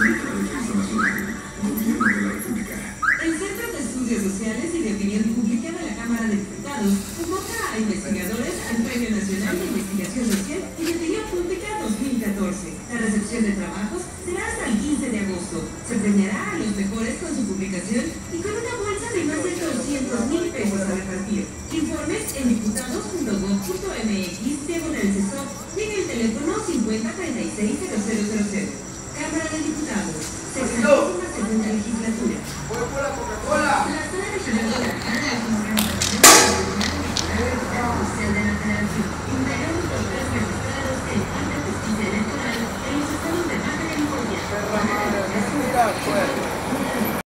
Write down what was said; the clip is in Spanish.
El Centro de Estudios Sociales y de Opinión Pública de la Cámara de Diputados convoca a investigadores al Premio Nacional de Investigación Social y de Opinión Pública 2014. La recepción de trabajos será hasta el 15 de agosto. Se premiará a los mejores con su publicación y con una bolsa de más de 200,000 pesos a repartir. Informes en diputados.gov.mx/CESOP y en el teléfono 5036-0000. Cámara de Diputados, 62ª Legislatura.